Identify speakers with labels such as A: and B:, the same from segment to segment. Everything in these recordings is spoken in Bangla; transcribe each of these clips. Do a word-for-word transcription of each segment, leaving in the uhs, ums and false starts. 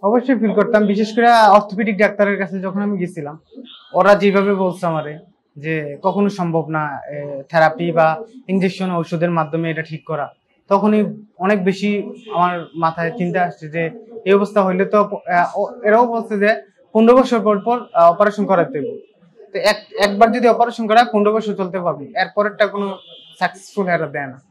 A: অবশ্যই ফিল করতাম, বিশেষ করে অর্থোপেডিক ডাক্তারের কাছে যখন আমি গেছিলাম, ওরা যেভাবে বলছে আমারে যে কখনো সম্ভব না থেরাপি বা ইনজেকশন ওষুধের মাধ্যমে এটা ঠিক করা, তখনই অনেক বেশি আমার মাথায় চিন্তা আসছে যে এই অবস্থা হইলে তো এরাও বলছে যে পনেরো বছর পর পর অপারেশন করাতে হবে। তো এক একবার যদি অপারেশন করা পনেরো বছর চলতে পারবে, এরপরেরটা কোনো সাকসেসফুল এরা দেয় না।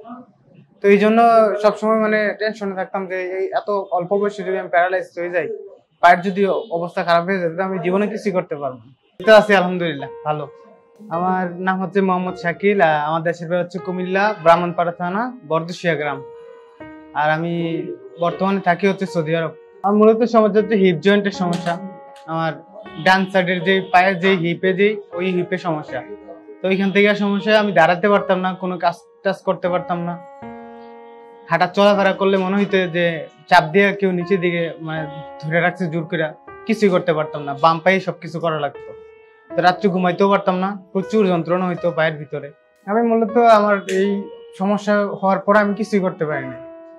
A: তো এই জন্য সবসময় মানে টেনশনে থাকতাম যে এই এত অল্প বয়সে যদি আমি প্যারালাইজ হয়ে যাই, পায়ের যদি অবস্থা খারাপ হয়ে যায়, তাহলে আমি জীবনে কিছুই করতে পারবো না। তো আছি আলহামদুলিল্লাহ ভালো। আমার নাম হচ্ছে মোহাম্মদ শাকিল, আমার দেশের বাড়ি হচ্ছে কুমিল্লা, ব্রাহ্মণপাড়া থানা, বরদুশিয়া গ্রাম। আর আমি বর্তমানে থাকি হচ্ছে সৌদি আরব। আমার মূলত সমস্যা হচ্ছে হিপ জয়েন্টের সমস্যা। আমার ডান সাইডের যে পায়ের যে হিপে যে ওই হিপে সমস্যা। তো ওইখান থেকে সমস্যা, আমি দাঁড়াতে পারতাম না, কোনো কাজ টাজ করতে পারতাম না। হাঁটা চলাফেরা করলে মনে হইতো যে চাপ দিয়ে কেউ নিচের দিকে মানে ধরে রাখছে জোর করে, কিছুই করতে পারতাম না, বাম পায়ে সবকিছু করা লাগতো। তো রাত্রে ঘুমাইতেও পারতাম না, প্রচুর যন্ত্রণা হইতো পায়ের ভিতরে। আমি মূলত আমার এই সমস্যা হওয়ার পর আমি কিছুই করতে পারিনি,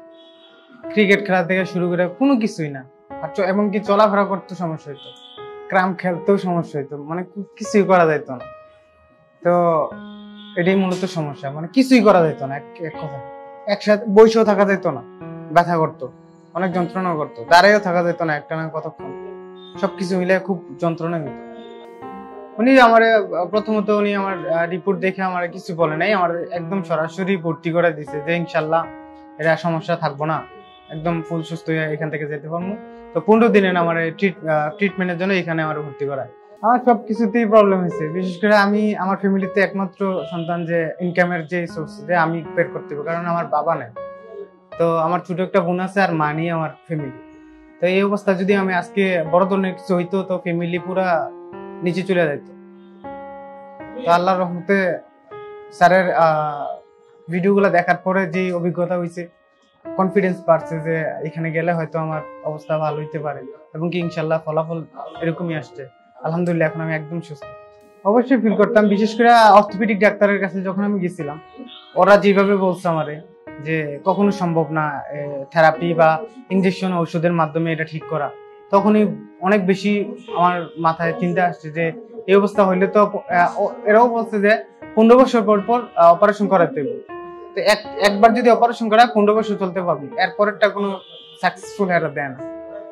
A: ক্রিকেট খেলা থেকে শুরু করে কোনো কিছুই না। আর এমনকি চলাফেরা করতে সমস্যা হইতো, ক্রাম খেলতেও সমস্যা হইতো, মানে কিছুই করা যাইতো না। তো এটাই মূলত সমস্যা, মানে কিছুই করা যেত না, এক কথা একসাথে বসেও থাকা যেত না, ব্যথা করতো, অনেক যন্ত্রণা করতো, দাঁড়াইও থাকা যেত না একটা না কতক্ষণ, সবকিছু মিলে খুব যন্ত্রণা হইতো। উনি আমার প্রথমত উনি আমার রিপোর্ট দেখে আমার কিছু বলে নাই, আমার একদম সরাসরি ভর্তি করে দিছে যে ইনশাল্লাহ এটা সমস্যা থাকবো না, একদম ফুল সুস্থ হয়ে এখান থেকে যেতে পারবো। তো পনেরো দিনের আমার ট্রিটমেন্টের জন্য এখানে আমার ভর্তি করায়। আমার সবকিছুতেই প্রবলেম হয়েছে, বিশেষ করে আমি আমার ফ্যামিলিতে একমাত্র সন্তান যে ইনকামের যে সোর্স যে আমি বের করতে হবে, কারণ আমার বাবা নেই। তো আমার ছোট একটা বোন আছে আর মা নিয়ে আমার ফ্যামিলি। তো এই অবস্থা যদি আমি আজকে বড় ধরনের কিছু হইতো, তো ফ্যামিলি পুরা নিচে চলে যেত। তো আল্লাহর রহমতে স্যারের ভিডিওগুলো দেখার পরে যে অভিজ্ঞতা হয়েছে, কনফিডেন্স বাড়ছে যে এখানে গেলে হয়তো আমার অবস্থা ভালো হইতে পারে, এবং কি ইনশাল্লাহ ফলাফল এরকমই আসছে। আলহামদুলিল্লাহ এখন আমি একদম সুস্থ। অবশ্যই ফিল করতাম, বিশেষ করে অর্থোপেডিক ডাক্তারের কাছে যখন আমি গেছিলাম, ওরা যেভাবে বলছে আমারে যে কখনো সম্ভব না থেরাপি বা ইনজেকশন ওষুধের মাধ্যমে এটা ঠিক করা, তখনই অনেক বেশি আমার মাথায় চিন্তা আসছে যে এই অবস্থা হইলে তো এরাও বলছে যে পনেরো বছর পর পর অপারেশন করাতে হবে। তো এক একবার যদি অপারেশন করা পনেরো বছর চলতে পারবে, এরপরেরটা কোনো সাকসেসফুল এরা দেয় না।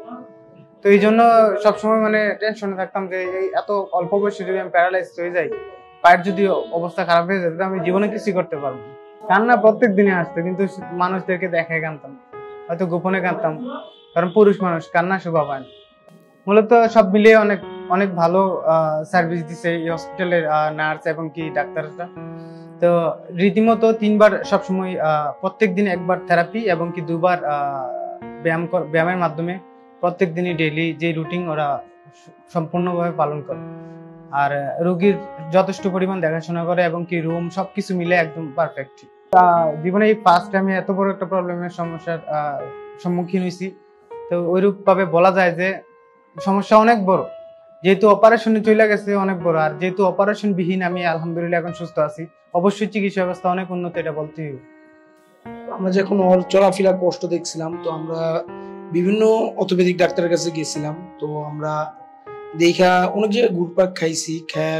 A: তো এই জন্য সবসময় মানে টেনশনে থাকতাম যে এই এত অল্প বয়সে যদি আমি প্যারালাইজ হয়ে যাই, পায়ের যদি অবস্থা খারাপ হয়ে যায়, তাহলে আমি জীবনে কিছুই করতে পারবো না। কান্না প্রত্যেক দিনে আসতো, কিন্তু মানুষদেরকে দেখায় কাঁদতাম, হয়তো গোপনে কাঁদতাম, কারণ পুরুষ মানুষ কান্না শোভা পায় না। মূলত সব মিলিয়ে অনেক অনেক ভালো সার্ভিস দিছে এই হসপিটালের নার্স এবং কি ডাক্তাররা। তো রীতিমতো তিনবার সবসময় প্রত্যেক দিন একবার থেরাপি এবং কি দুবার ব্যায়াম ব্যায়ামের মাধ্যমে প্রত্যেক দিনই ডেইলি যে রুটিন ওরা সম্পূর্ণভাবে পালন করে, আর রোগীর যথেষ্ট পরিমাণ দেখাশোনা করে এবং কি রুম সবকিছু মিলে একদম পারফেক্ট। জীবনে এই ফার্স্ট আমি এত বড় একটা প্রবলেমের সমস্যার সম্মুখীন হয়েছি। তো ওইরূপ ভাবে বলা যায় যে সমস্যা অনেক বড়, যেহেতু অপারেশনে চলে গেছে অনেক বড়, আর যেহেতু অপারেশন বিহীন আমি আলহামদুলিল্লাহ এখন সুস্থ আছি। অবশ্যই চিকিৎসা ব্যবস্থা অনেক উন্নত, এটা বলতেই হবে।
B: আমরা যখন ওর চলাফেরা কষ্ট দেখছিলাম, তো আমরা বিভিন্ন অর্থোপেডিক ডাক্তারের কাছে গেছিলাম। তো আমরা দেখা অনেক জায়গায় ঘুরপাক খাইছি,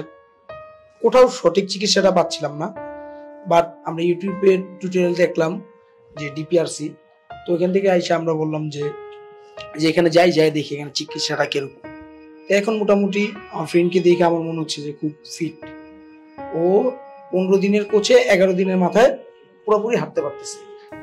B: কোথাও সঠিক চিকিৎসাটা পাচ্ছিলাম না। বাট আমরা ইউটিউবের টিউটোরিয়াল দেখলাম যে ডিপিআরসি, তো ওইখান থেকে আইসা আমরা বললাম যে যে এখানে যাই যাই দেখি এখানে চিকিৎসাটা কিরকম। এখন মোটামুটি আমার ফ্রেন্ডকে দেখে আমার মনে হচ্ছে যে খুব ফিট। ও পনেরো দিনের কোচে এগারো দিনের মাথায় পুরোপুরি হাঁটতে পারতেছে।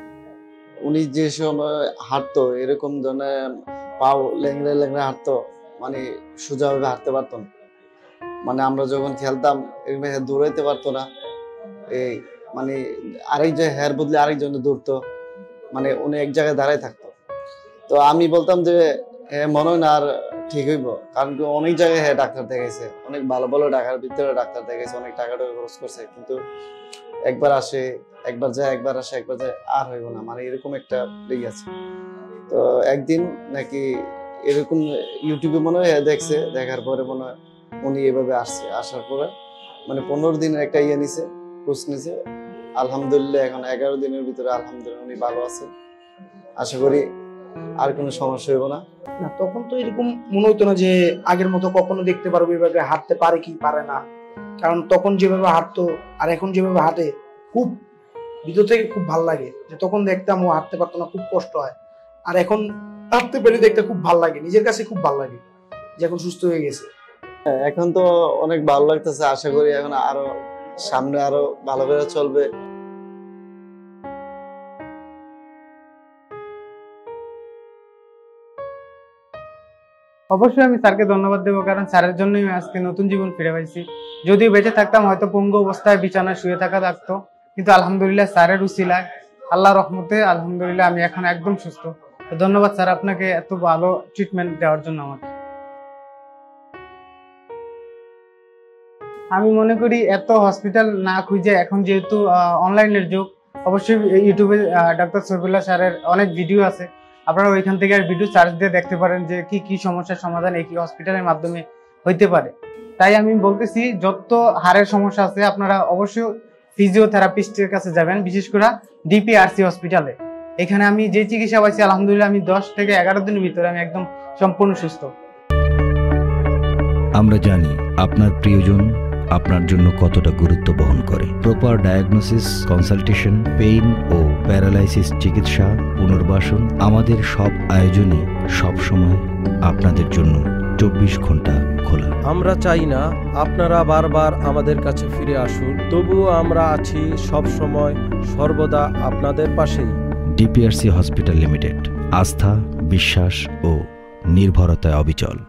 C: উনি যে সময় হাঁটতো এরকম ধরনের পাও লেংড়ে লেংড়ে হাঁটতো, মানে সোজাভাবে হাঁটতে পারতো না। মানে আমরা যখন খেলতাম এরকম দৌড়াইতে পারতো না, এই মানে আরেকজন হেয়ার বদলে আরেকজন দৌড়তো, মানে উনি এক জায়গায় দাঁড়ায় থাকতো। তো আমি বলতাম যে মনে হয় না আর ঠিক হইব, কারণ কি অনেক জায়গায় হ্যাঁ ডাক্তার দেখাইছে, অনেক ভালো ভালো ঢাকার ভিতরে ডাক্তার দেখাইছে, অনেক টাকা টাকা খরচ করছে, কিন্তু একবার আসে একবার যায় একবার আসে একবার যায়, আর হইব না, মানে এরকম একটা লেগে আছে। তো একদিন নাকি এরকম ইউটিউবে মনে হয় দেখছে, দেখার পরে মনে হয় উনি এভাবে আসছে, আসার পরে মানে পনেরো দিনের একটা ইয়ে নিছে, কোর্স নিছে। আলহামদুলিল্লাহ এখন এগারো দিনের ভিতরে আলহামদুলিল্লাহ উনি ভালো আছে। আশা করি আর কোনো সমস্যা হইব না।
B: না তখন তো এরকম মনে হতো না যে আগের মতো কখনো দেখতে পারবো এভাবে হাঁটতে পারে কি পারে না, কারণ তখন যেভাবে হাঁটতো আর এখন যেভাবে হাঁটে খুব ভিতর থেকে খুব ভালো লাগে। যে তখন দেখতাম ও হাঁটতে পারতো না, খুব কষ্ট হয়, আর এখন হাঁটতে পেরে দেখতে খুব ভালো লাগে, নিজের কাছে খুব ভালো লাগে যে এখন সুস্থ হয়ে গেছে।
C: এখন তো অনেক ভালো লাগতেছে, আশা করি এখন আরো সামনে আরো ভালো করে চলবে।
A: অবশ্যই আমি স্যারকে ধন্যবাদ দেবো, কারণ স্যারের জন্যই আজকে নতুন জীবন ফিরে পাইছি। যদিও বেঁচে থাকতাম হয়তো পঙ্গু অবস্থায় বিছানায় শুয়ে থাকা লাগতো, কিন্তু আলহামদুলিল্লাহ স্যারের উসিলায় আল্লাহ রহমতে আলহামদুলিল্লাহ আমি এখন একদম সুস্থ। তো ধন্যবাদ স্যার আপনাকে এত ভালো ট্রিটমেন্ট দেওয়ার জন্য আমাকে। আমি মনে করি এত হসপিটাল না খুঁজে এখন যেহেতু অনলাইনের যুগ, অবশ্যই ইউটিউবে ডাক্তার সফিউল্লাহ স্যারের অনেক ভিডিও আছে, আপনারা ওইখান থেকে আর ভিডিও সার্চ দিয়ে দেখতে পারেন যে কি কি সমস্যার সমাধান এই হসপিটালের মাধ্যমে হইতে পারে। তাই আমি বলতেছি যত হাড়ের সমস্যা আছে আপনারা অবশ্যই ফিজিওথেরাপিস্টের কাছে যাবেন, বিশেষ করে ডিপিআরসি হসপিটালে। এখানে আমি যে চিকিৎসা পাইছি আলহামদুলিল্লাহ আমি দশ থেকে এগারো দিনের ভিতরে আমি একদম সম্পূর্ণ সুস্থ।
D: আমরা জানি আপনার প্রিয়জন আপনার জন্য কতটা গুরুত্ব বহন করে। প্রপার ডায়াগনোসিস, কনসালটেশন, পেইন ও প্যারালাইসিস চিকিৎসা, পুনর্বাসন, আমাদের সব আয়োজনে সবসময় আপনাদের জন্য চব্বিশ ঘন্টা খোলা।
E: আমরা চাই না আপনারা বারবার আমাদের কাছে ফিরে আসুন, তবুও আমরা আছি সব সময় সর্বদা আপনাদের পাশেই।
D: ডিপিআরসি হসপিটাল লিমিটেড, আস্থা, বিশ্বাস ও নির্ভরতায় অবিচল।